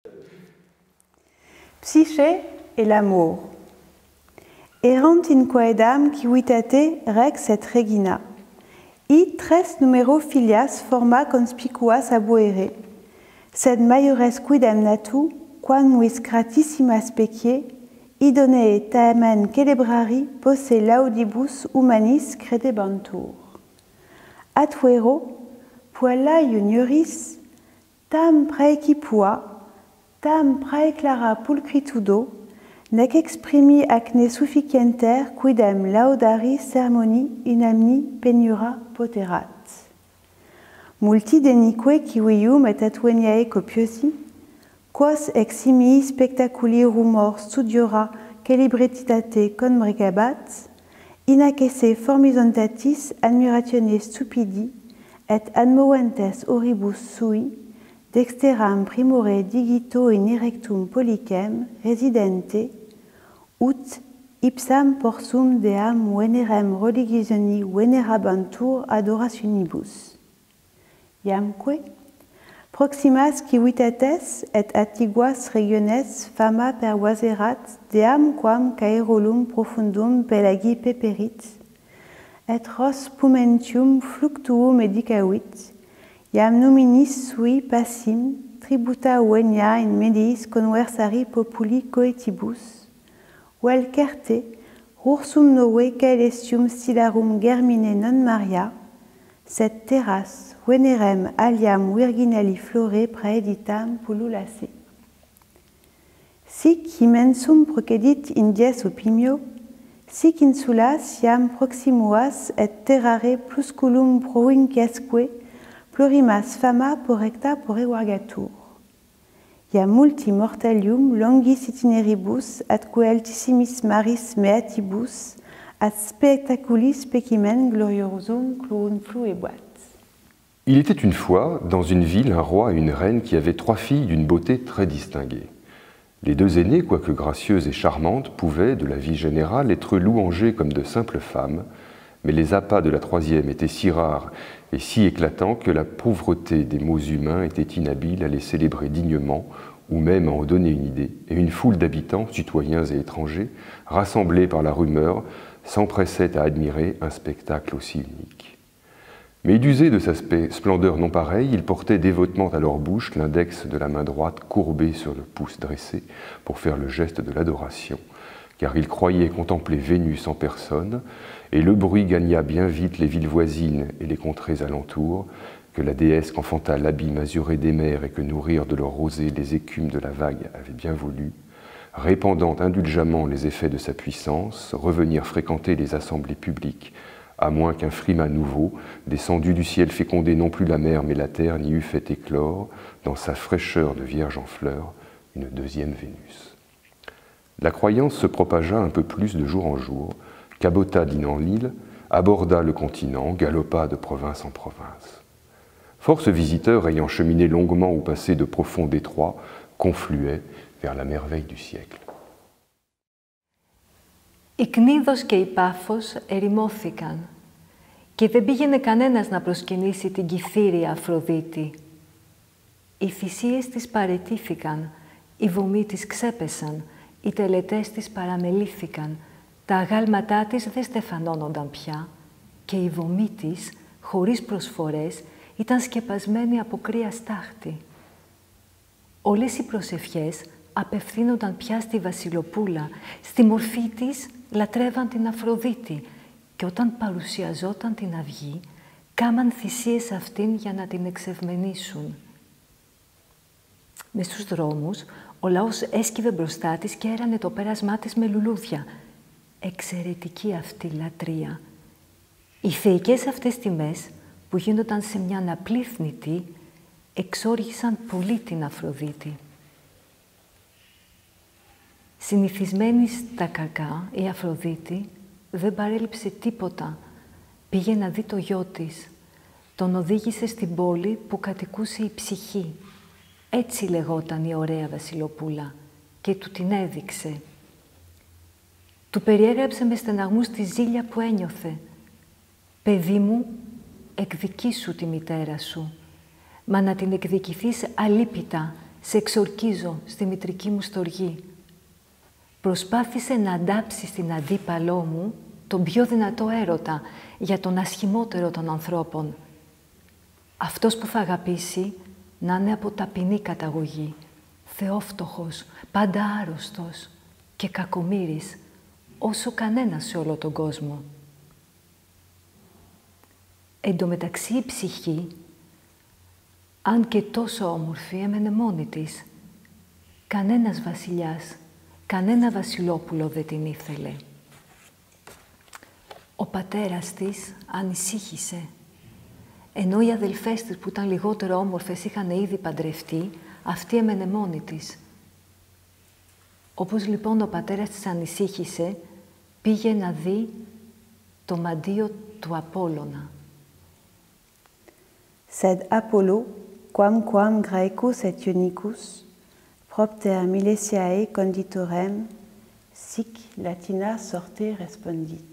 Psyché et l'amour. Erant in quaedam civitate rex et regina. I tres numero filias forma conspicuas abuere, sed maiores quidem natu, quam muis gratissima specie, idonee tamen celebrari posse laudibus humanis credebantur. Atuero, puella junioris, tam praecipua, tam praeclara pulcritudo, nec exprimi acne sufficienter quidem laudari sermoni inamni peniura poterat. Multi denique civium et atueniae copiosi, quos ex simii spectaculi rumor studiora celebrititate conmregabat, inacesse formisontatis admiratione stupidi et admoventes oribus sui, dexteram primore digito in erectum policem residente, ut ipsam porsum deam venerem religioni venerabantur adorationibus. Iamque, proximas civitates et attiguas regiones fama pervaserat deam quam caerolum profundum pelagi peperit, et ros pumentium fluctuum edicavit, iam nominis sui passim tributa venia in mediis conversari populi coetibus, vel certe ursum nove caelestium stilarum germine non maria, sed terras venerem aliam virginali flore praeditam pullulasse. Sic immensum procedit in dies opimio, sic insulas iam proximuas et terrare plusculum provinciasque plurimas fama porrecta porrevargatur. Iam multi mortalium longis itineribus atque altissimis maris meatibus ad spectaculis specimen gloriosum clun fluebat. Il était une fois, dans une ville, un roi et une reine qui avaient 3 filles d'une beauté très distinguée. Les 2 aînées, quoique gracieuses et charmantes, pouvaient, de la vie générale, être louangées comme de simples femmes, mais les appas de la 3e étaient si rares et si éclatants que la pauvreté des mots humains était inhabile à les célébrer dignement ou même à en donner une idée, et une foule d'habitants, citoyens et étrangers, rassemblés par la rumeur, s'empressait à admirer un spectacle aussi unique. Mais d'user de sa splendeur non pareille, ils portaient dévotement à leur bouche l'index de la main droite courbé sur le pouce dressé pour faire le geste de l'adoration, car ils croyaient contempler Vénus en personne, et le bruit gagna bien vite les villes voisines et les contrées alentours, que la déesse qu'enfanta l'abîme azuré des mers et que nourrir de leur rosée les écumes de la vague avait bien voulu, répandant indulgemment les effets de sa puissance, revenir fréquenter les assemblées publiques, à moins qu'un frima nouveau, descendu du ciel fécondé non plus la mer mais la terre, n'y eût fait éclore, dans sa fraîcheur de vierge en fleurs, une 2e Vénus. La croyance se propagea un peu plus de jour en jour, cabota d'île en île, aborda le continent, galopa de province en province. Force visiteurs ayant cheminé longuement ou passé de profonds détroits, confluaient vers la merveille du siècle. Η Κνίδος και η Πάφος ερημώθηκαν και δεν πήγαινε κανένας να προσκυνήσει την Κυθύρια Αφροδίτη. Οι θυσίες της παραιτήθηκαν, οι βωμοί της ξέπεσαν, οι τελετές της παραμελήθηκαν, τα αγάλματά της δεν στεφανώνονταν πια και οι βωμοί της, χωρίς προσφορές, ήταν σκεπασμένοι από κρύα στάχτη. Όλες οι προσευχές απευθύνονταν πια στη Βασιλοπούλα, στη μορφή της λατρεύαν την Αφροδίτη και όταν παρουσιαζόταν την αυγή, κάμαν θυσίες αυτήν για να την εξευμενήσουν. Μες στους δρόμους, ο λαός έσκυβε μπροστά της και έρανε το πέρασμά της με λουλούδια. Εξαιρετική αυτή λατρεία. Οι θεϊκές αυτές τιμές, που γίνονταν σε μια απλή θνητή, εξόργησαν πολύ την Αφροδίτη. Συνηθισμένη στα κακά, η Αφροδίτη δεν παρέλειψε τίποτα. Πήγε να δει το γιο της. Τον οδήγησε στην πόλη που κατοικούσε η Ψυχή. Έτσι λεγόταν η ωραία Βασιλοπούλα και του την έδειξε. Του περιέγραψε με στεναγμούς τη ζήλια που ένιωθε. «Παιδί μου, εκδικήσου τη μητέρα σου, μα να την εκδικηθείς αλίπητα, Σε εξορκίζω στη μητρική μου στοργή. Προσπάθησε να αντάψει στην αντίπαλό μου τον πιο δυνατό έρωτα για τον ασχημότερο των ανθρώπων. Αυτός που θα αγαπήσει να είναι από ταπεινή καταγωγή, θεόφτωχος, πάντα άρρωστος και κακομοίρης, όσο κανένας σε όλο τον κόσμο. Εν τω μεταξύ η ψυχή, αν και τόσο όμορφη, έμενε μόνη της. Κανένας βασιλιάς, κανένα βασιλόπουλο δεν την ήθελε. Ο πατέρας της ανησύχησε. Ενώ οι αδελφές της που ήταν λιγότερο όμορφες είχαν ήδη παντρευτεί, αυτή έμενε μόνη της. Όπως λοιπόν ο πατέρας της ανησύχησε, πήγε να δει το μαντίο του Απόλλωνα. Sed Apollo, quamquam Graecus et Ionicus, propter Milesiae conditorem, sic Latina sorte respondit.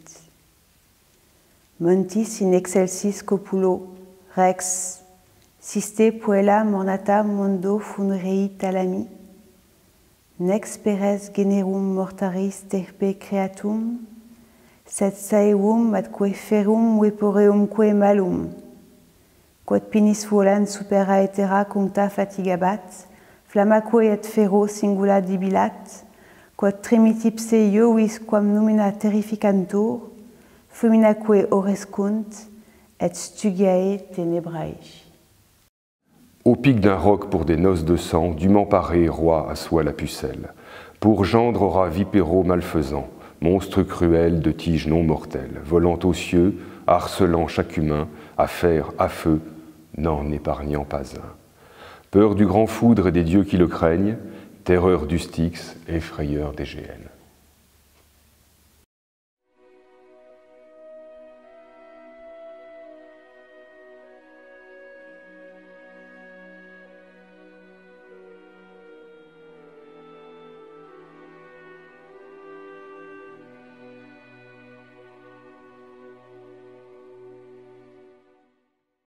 Montis in excelsis copulo, rex, siste puella mornata mondo funerei talami, nex peres generum mortaris terpe creatum, sed saevum atque ferum veporeumque malum, quod pinis volan super aetera cuncta fatigabat, flammaque et ferro singula dibilat, quod trimitipse iovis quam numina terrificantur, fulminaque orescunt, et stugiae tenebrae. Au pic d'un roc pour des noces de sang, dûment paré, roi assoit la pucelle. Pour gendre aura vipéro malfaisant, monstre cruel de tige non mortelle, volant aux cieux, harcelant chaque humain, à fer, à feu, n'en épargnant pas un. Peur du grand foudre et des dieux qui le craignent, terreur du Styx et frayeur des géhennes.